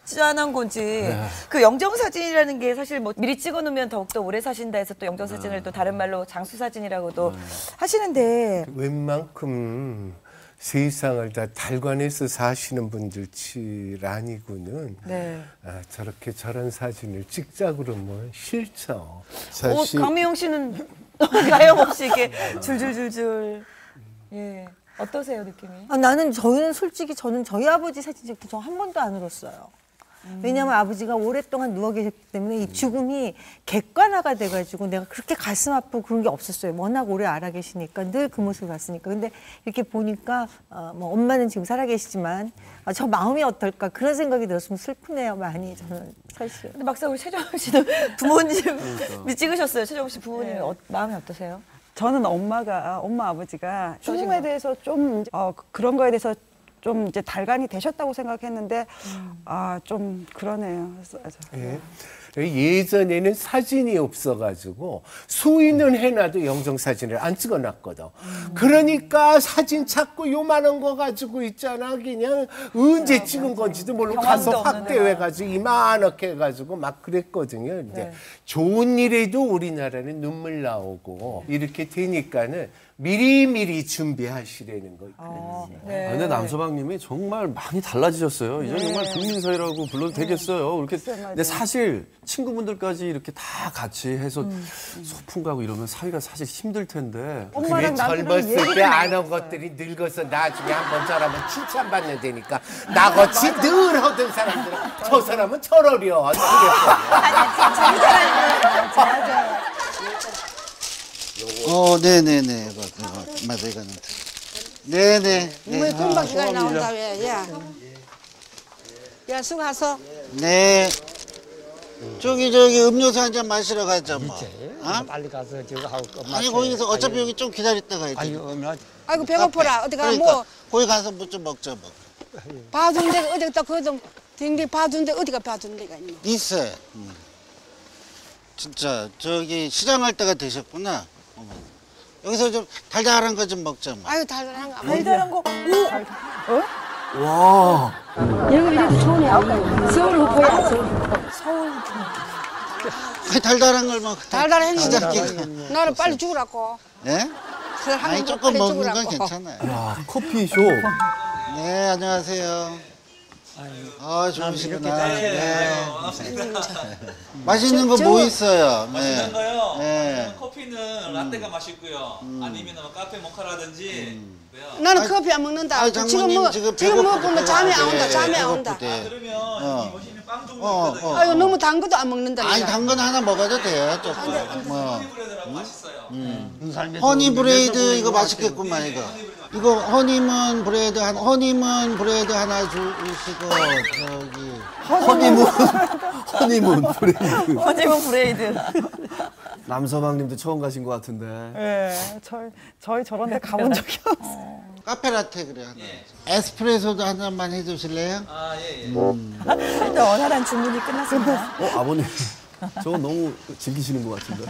짠한 건지. 그 영정사진이라는 게 사실 뭐 미리 찍어놓으면 더욱더 오래 사신다 해서 또 영정사진을 또 다른 말로 장수사진이라고도 하시는데. 웬만큼 세상을 다 달관해서 사시는 분들치 아니고는 저렇게 저런 사진을 찍자 그러면 싫죠. 사실 강미영 씨는 가염 없이 이렇게 줄줄줄줄. 예. 어떠세요, 느낌이? 나는 솔직히 저는 저희 아버지 사진 찍고 저 한 번도 안 울었어요. 왜냐하면 아버지가 오랫동안 누워 계셨기 때문에 이 죽음이 객관화가 돼가지고 내가 그렇게 가슴 아프고 그런 게 없었어요. 워낙 오래 알아 계시니까 늘 그 모습을 봤으니까. 근데 이렇게 보니까 뭐 엄마는 지금 살아 계시지만 저 마음이 어떨까 그런 생각이 들었으면 슬프네요, 많이 저는 사실. 근데 막상 우리 최정훈 씨도 부모님이 찍으셨어요. 최정훈 씨 부모님이 마음이 어떠세요? 저는 엄마 아버지가 죽음에 대해서 좀 그런 거에 대해서 좀 이제 달관이 되셨다고 생각했는데 좀 그러네요. 예전에는 사진이 없어가지고 수인은 해놔도 영정사진을 안 찍어놨거든. 그러니까 사진 찾고 요만한 거 가지고 있잖아. 그냥 언제 찍은 건지도 모르고 가서 확대해가지고 이만하게 해가지고 막 그랬거든요. 근데 좋은 일에도 우리나라는 눈물 나오고 이렇게 되니까는 미리미리 준비하시라는 거 있거든요. 근데 남서방님이 정말 많이 달라지셨어요. 이제 정말 국민서이라고 불러도 되겠어요. 이렇게. 근데 사실 친구분들까지 이렇게 다 같이 해서 소풍 가고 이러면 사위가 사실 힘들 텐데. 그래 젊었을 때 안 한 것들이 늙어서 나중에 한번 저라면 칭찬받는 데니까 나같이 늘 하던 사람들은 저 사람은 철어려. 네네네. 맞아, 이거는. 네네. 왜 금방 시간이 나온다, 왜, 야. 야, 수고하소. 네. 저기, 음료수 한 잔 마시러 가자, 뭐. 빨리 가서 저거 하고. 아니, 거기서 어차피 여기 좀 기다렸다 가야지. 아이고, 배고파라. 어디 가, 그러니까, 뭐. 거기 가서 뭐 좀 먹자, 뭐. 봐준 데가 어디 딱 거기서 댕기 봐준 데 어디가 봐준 데가 있니? 있어요. 진짜, 저기 시장할 때가 되셨구나. 여기서 좀 달달한 거 좀 먹자, 뭐. 아유, 달달한 거. 달달한 거. 와. 여기 이렇게 좋네. 서울 후보야, 서울. 달달한 걸 먹어. 달달한 시장 거. 나를 빨리 죽으라고. 네? 아니, 조금 먹는 건 괜찮아요. 야, 커피숍. 네, 안녕하세요. 좋으시구나. 네. 맛있는 거 뭐 있어요? 맛있는 거요? 네. 커피는 라떼가 맛있고요. 아니면 카페 모카라든지. 나는 커피 안 먹는다. 지금 먹으면 잠이 안 온다. 잠이 안 온다. 그러면 이 멋있는 빵 종류 있거든요. 아이고, 너무 단 것도 안 먹는다. 아니, 단 건 하나 먹어도 돼요, 조금. 뭐. 허니브레드라고 맛있어요. 허니브레이드 이거 맛있겠구만, 이거. 이거 허니문 브레이드 하나 주시고, 저기. 허니문 브레이드. 허니문 브레이드. 남서방님도 처음 가신 것 같은데. 네, 저희 저런 데 가본 적이 없어요. 카페라테 그래, 하나. 에스프레소도 한 잔만 해주실래요? 예. 일단 원활한 주문이 끝났습니다. 아버님. 저거 너무 즐기시는 것 같은데.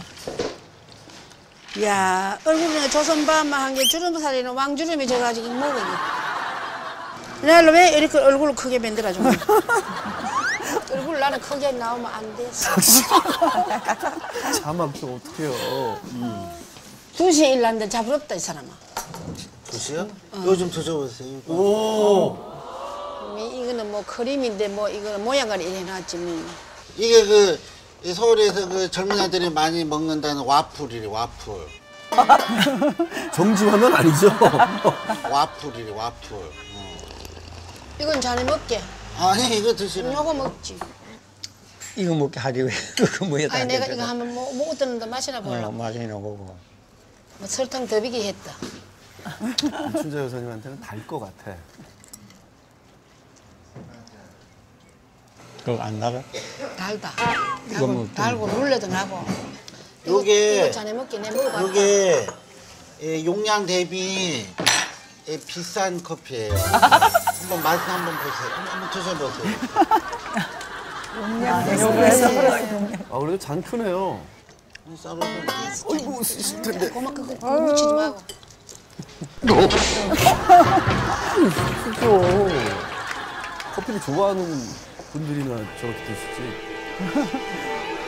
야, 얼굴에 조선밤만 한 게 주름살이는 왕주름이 져가지고 먹으니. 내가 왜 이렇게 얼굴을 크게 만들어줘? 얼굴 나는 크게 나오면 안 돼. 참 앞서 어떡해요. 2시에 일났는데 잡으럽다, 이 사람아. 2시요? 요즘 드셔보세요. 이거는 뭐 크림인데 뭐 이거는 모양을 이래 놨지 뭐. 이게 이 서울에서 그 젊은 애들이 많이 먹는다는 와플이래, 와플. 정지화면 아니죠? 와플이래, 와플. 이건 자네 먹게. 아니, 이거 드시는. 요거 먹지. 이거 먹게 하지 왜 그거 뭐야? 아니 내가 이거 하면 뭐 어떤 데 맛이나 보려고. 맛이나 보고. 뭐 설탕 더 비게 했다. 춘자 여사님한테는 달 것 같아. 그거 안 나가? 달다. 이거 뭐 달고 룰레도 나고. 요게 이거 자네 먹게 내 먹어봐. 요게 용량 대비 비싼 커피예요. 한번 맛 한번 보세요. 한번 드셔보세요. 아, 그래도 잔 크네요. 어이구, 있을 텐데. 고맙게 묻히지 말고. 커피를 좋아하는 분들이나 저렇게 드시지.